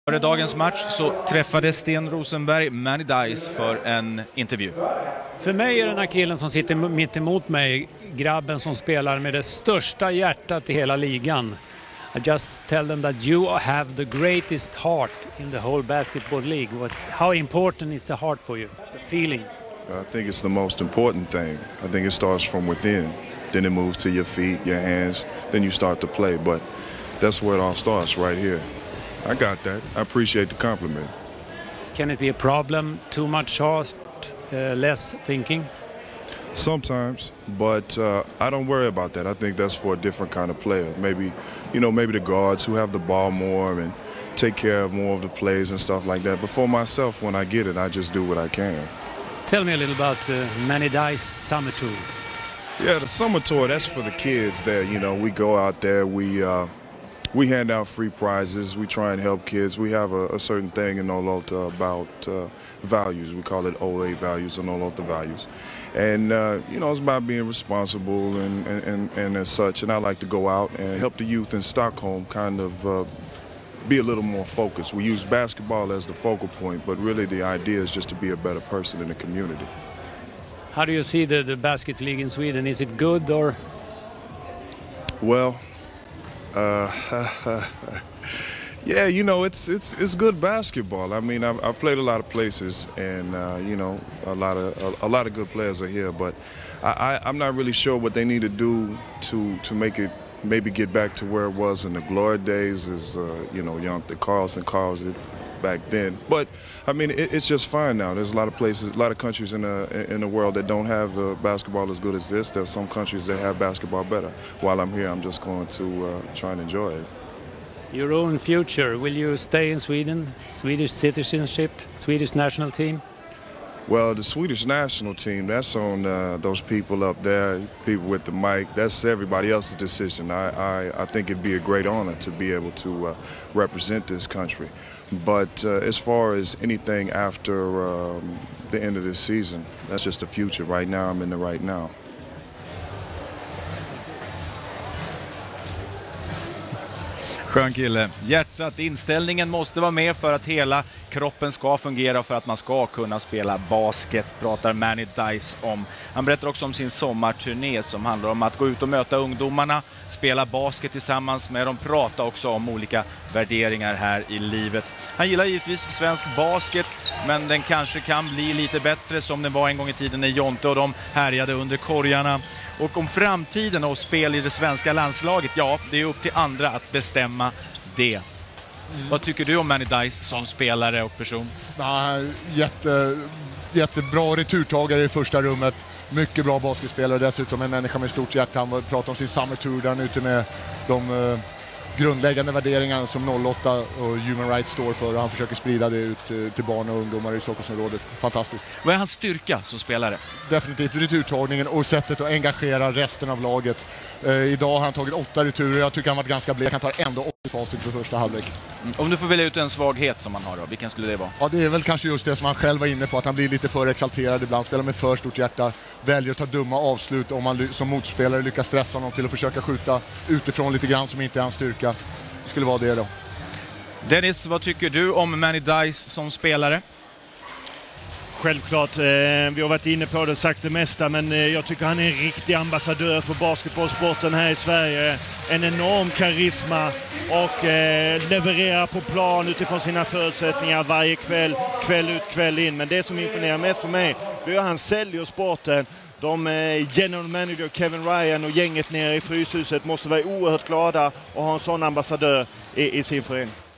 Före dagens match så träffade Sten Rosenberg Manny Dice för en intervju. För mig är den här killen som sitter mitt emot mig grabben som spelar med det största hjärtat i hela ligan. I just tell them that you have the greatest heart in the whole basketball league. How important is the heart for you? The feeling? I think it's the most important thing. I think it starts from within. Then it moves to your feet, your hands. Then you start to play. But that's where it all starts, right here. I got that. I appreciate the compliment. Can it be a problem? Too much heart, less thinking? Sometimes, but I don't worry about that. I think that's for a different kind of player. Maybe, maybe the guards who have the ball more and take care of more of the plays and stuff like that. But for myself, when I get it, I just do what I can. Tell me a little about Manny Dice Summer Tour. Yeah, the Summer Tour, that's for the kids there. We go out there, we hand out free prizes. We try and help kids. We have a certain thing in Olota about values. We call it OA values and Olota values. And, it's about being responsible and as such. And I like to go out and help the youth in Stockholm kind of be a little more focused. We use basketball as the focal point, but really the idea is just to be a better person in the community. How do you see the basket league in Sweden? Is it good or? Well, yeah, it's good basketball. I mean, I've played a lot of places, and a lot of good players are here. But I'm not really sure what they need to do to make it maybe get back to where it was in the glory days, as young Carl's back then. But I mean, it's just fine now. There's a lot of places, a lot of countries in the world that don't have basketball as good as this. There's some countries that have basketball better. While I'm here, I'm just going to try and enjoy it. Your own future, will you stay in Sweden? Swedish citizenship, Swedish national team? Well, the Swedish national team, that's on those people up there, people with the mic. That's everybody else's decision. I think it'd be a great honor to be able to represent this country. But as far as anything after the end of this season, that's just the future. Right now, I'm in the right now. Skön kille. Hjärtat, inställningen måste vara med för att hela kroppen ska fungera, för att man ska kunna spela basket, pratar Manny Dice om. Han berättar också om sin sommarturné som handlar om att gå ut och möta ungdomarna, spela basket tillsammans med dem, prata också om olika värderingar här i livet. Han gillar givetvis svensk basket, men den kanske kan bli lite bättre som den var en gång i tiden när Jonte och de härjade under korgarna. Och om framtiden och spel i det svenska landslaget, ja, det är upp till andra att bestämma det. Vad tycker du om Manny Dice som spelare och person? Jättebra returtagare i första rummet. Mycket bra basketspelare, dessutom en människa med stort hjärta. Han pratar om sin Summer Tour där han är ute med de grundläggande värderingar som 08 och Human Rights står för. Han försöker sprida det ut till barn och ungdomar i Stockholmsområdet. Fantastiskt. Vad är hans styrka som spelare? Definitivt returtagningen och sättet att engagera resten av laget. Idag har han tagit 8 returer. Jag tycker han varit ganska blek. Han tar ändå 80 facit för första halvlek. Om du får välja ut en svaghet som han har då, vilken skulle det vara? Ja, det är väl kanske just det som han själv var inne på, att han blir lite för exalterad ibland, spelar med för stort hjärta, väljer att ta dumma avslut om man som motspelare lyckas stressa honom till att försöka skjuta utifrån lite grann som inte är hans styrka. Det skulle vara det då. Dennis, vad tycker du om Manny Dice som spelare? Självklart, vi har varit inne på det och sagt det mesta, men jag tycker han är en riktig ambassadör för basketbollsporten här i Sverige. En enorm karisma och levererar på plan utifrån sina förutsättningar varje kväll, kväll ut, kväll in. Men det som imponerar mest på mig, det är att han säljer sporten. De general manager Kevin Ryan och gänget nere i Fryshuset måste vara oerhört glada och ha en sån ambassadör i sin förening.